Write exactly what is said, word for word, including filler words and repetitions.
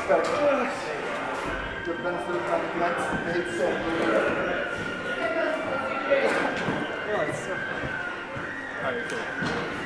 got the benefit of having that made so Alright, cool.